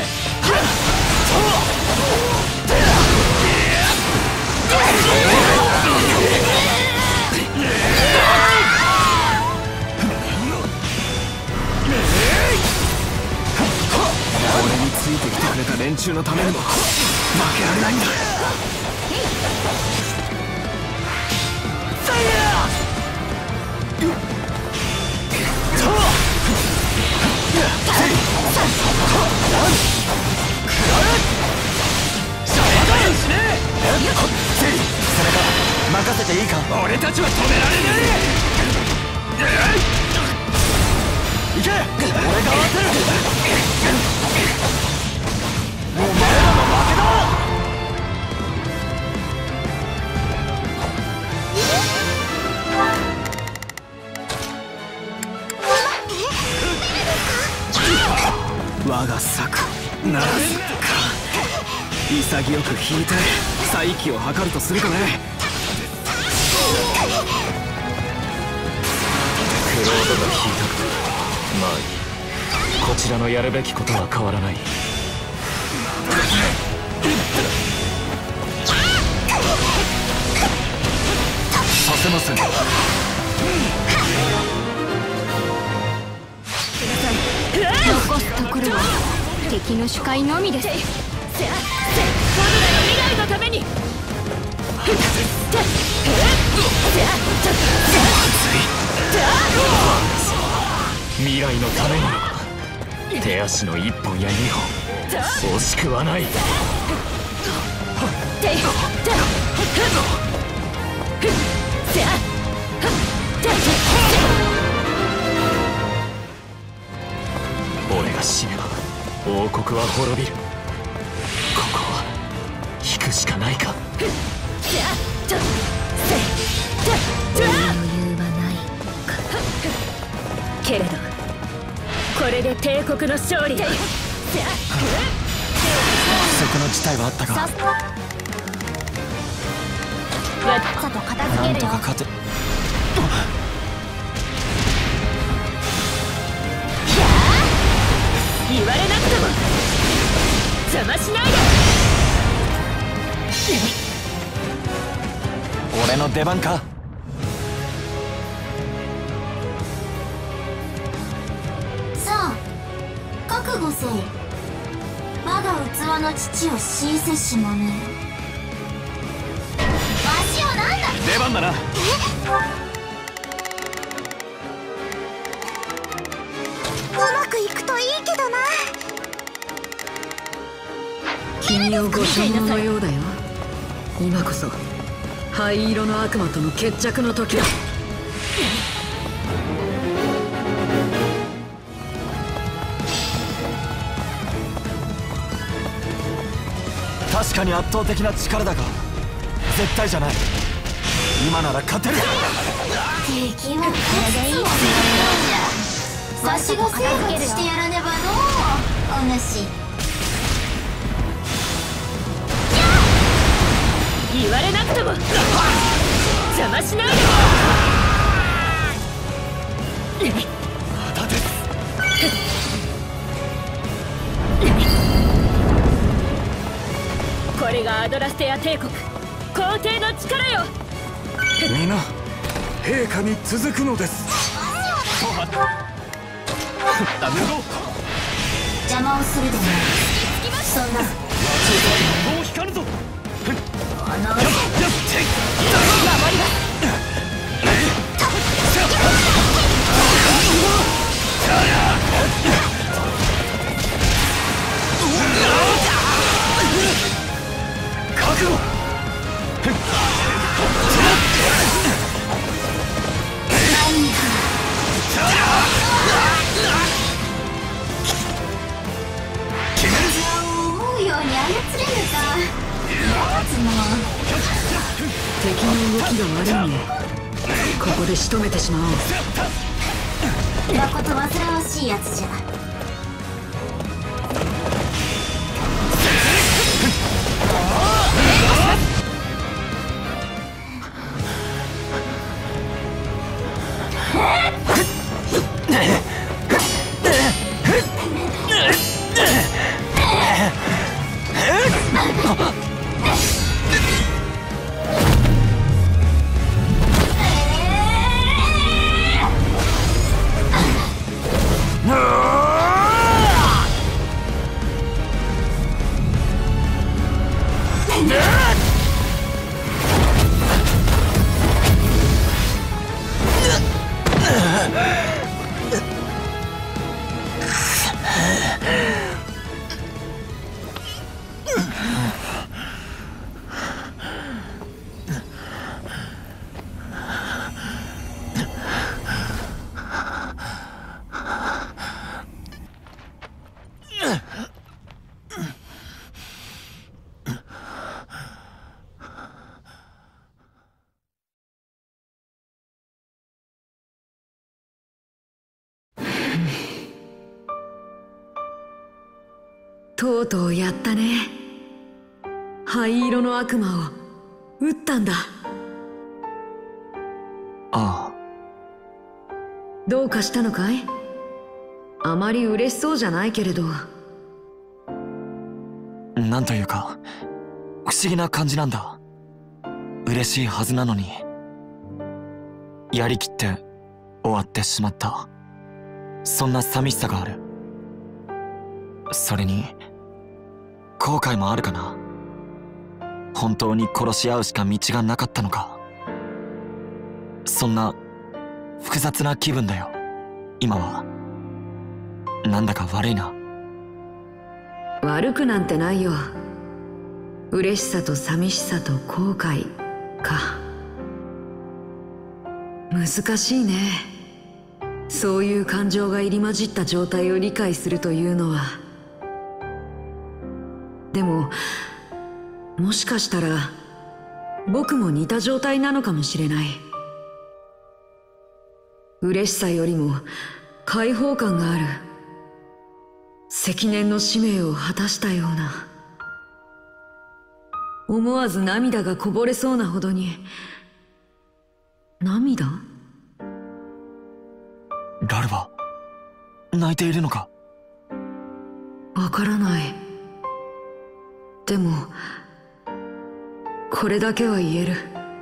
俺についてきてくれた連中のためにも負けられないんだ。 任せていいか。 俺たちは止められねえ。 行け、俺が合わせる。お前らの負けだ。 我が策ならずか。潔く引いて再起を図るとするかね。 クロードが引いたか。まあいい、こちらのやるべきことは変わらない。させません。 残すところは敵の主界のみです。我らの未来のために。 未来のためには手足の一本や二本惜しくはない。俺が死ねば王国は滅びる。ここは引くしかないか。 余裕はないか。けれどこれで帝国の勝利だ。 不測の事態はあったが、 さっと片付けるよ。 なんとか勝て。 言われなくても邪魔しないで。 俺の出番か。 さあ覚悟せい。我が器の父を死いせし者よ。わしをなんだ。 出番だな。 うまくいくといいけどな。 君をご所望のようだよ。今こそ灰色の悪魔との決着の時だ。 確かに圧倒的な力だが絶対じゃない。今なら勝てる。 敵は勝つとじゃ。わしが生活してやらねばのう、お主。 言われなくても邪魔しないで。 まだです。 これがアドラステア帝国皇帝の力よ。 皆陛下に続くのです。 邪魔をするでもない。そんなもう光るぞ。 あの守ります。 覚悟。 思うように操れるか。 敵の動きが悪いね。ここで仕留めてしまおう。 まこと煩わしいやつじゃ。 とうとうやったね。灰色の悪魔を撃ったんだ。 ああ。 どうかしたのかい？あまり嬉しそうじゃないけれど。 なんというか不思議な感じなんだ。嬉しいはずなのにやりきって終わってしまった、そんな寂しさがある。それに後悔もあるかな。本当に殺し合うしか道がなかったのか。そんな複雑な気分だよ今は。なんだか悪いな。 悪くなんてないよ。嬉しさと寂しさと後悔か。難しいね。そういう感情が入り混じった状態を理解するというのは。でももしかしたら僕も似た状態なのかもしれない。嬉しさよりも解放感がある。積年の使命を果たしたような。思わず涙がこぼれそうなほどに。涙？ ラルバ、泣いているのか？ わからない。でもこれだけは言える。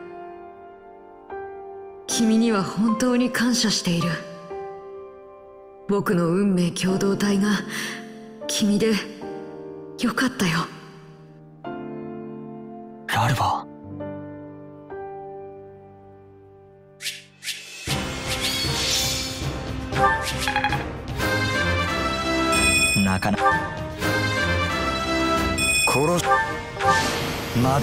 君には本当に感謝している。僕の運命共同体が君でよかったよ。 ラルバ、なかなか殺しまだ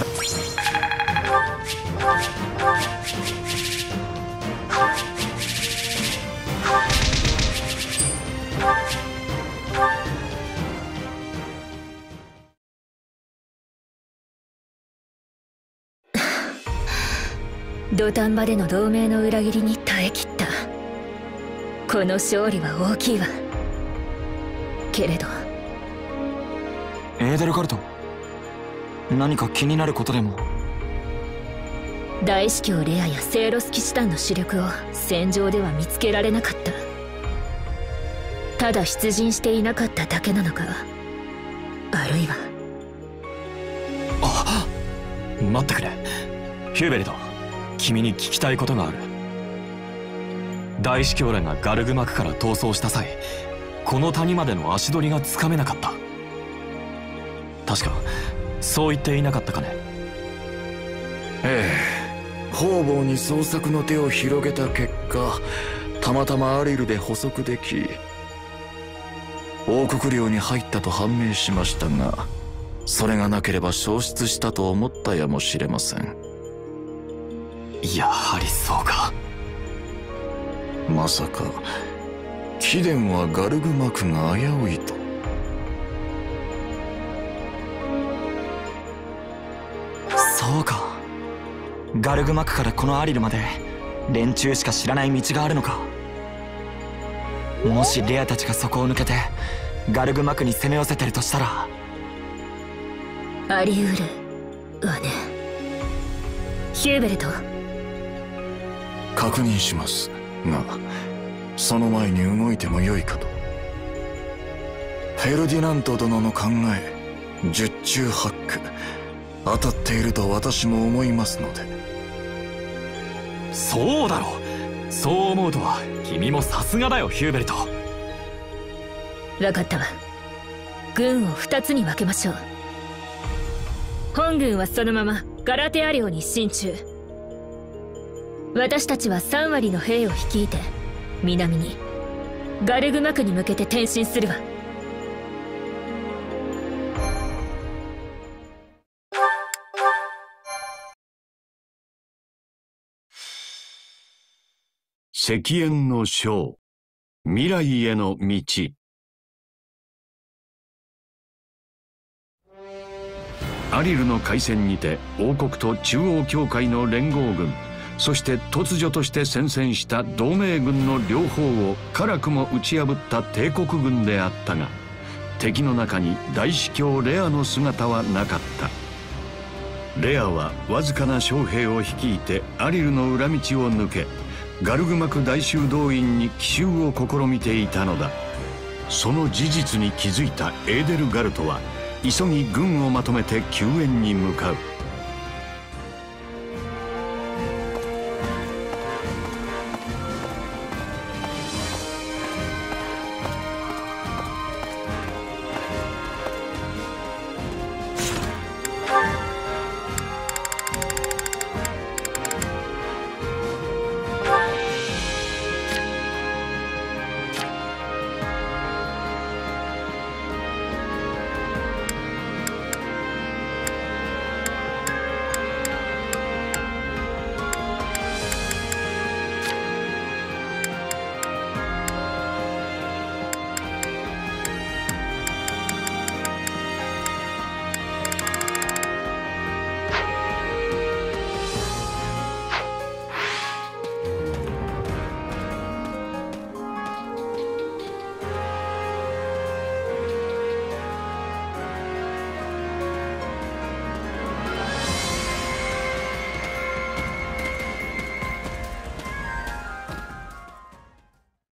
土壇場での同盟の裏切りに耐え切った。この勝利は大きいわ。けれどエーデルガルト、何か気になることでも？ 大司教レアやセイロス騎士団の主力を戦場では見つけられなかった。ただ出陣していなかっただけなのか、あるいは。 あ、待ってくれヒューベルト、君に聞きたいことがある。大司教らがガルグ幕から逃走した際、この谷までの足取りがつかめなかった。確かそう言っていなかったかね？ ええ、方々に捜索の手を広げた結果、たまたまアリルで捕捉でき王国領に入ったと判明しましたが、それがなければ消失したと思ったやもしれません。 やはりそうか。 まさか貴殿はガルグ幕が危ういと？ そうか、ガルグ幕からこのアリルまで連中しか知らない道があるのか。もしレアたちがそこを抜けてガルグ幕に攻め寄せてるとしたら。 あり得るわね。ヒューベルト、 確認しますが、その前に動いてもよいかと。フェルディナント殿の考え十中八九当たっていると私も思いますので。 そうだろう。そう思うとは君もさすがだよヒューベルト。 分かったわ。軍を二つに分けましょう。本軍はそのままガラテア領に進駐。私たちはさん割の兵を率いて南にガルグ幕に向けて転進するわ。 石煙の章、未来への道。アリルの海戦にて王国と中央教会の連合軍、そして突如として戦線した同盟軍の両方を辛くも打ち破った帝国軍であったが、 敵の中に大司教レアの姿はなかった。レアはわずかな将兵を率いてアリルの裏道を抜け、ガルグマク大修道院に奇襲を試みていたのだ。その事実に気づいたエーデルガルトは急ぎ軍をまとめて救援に向かう。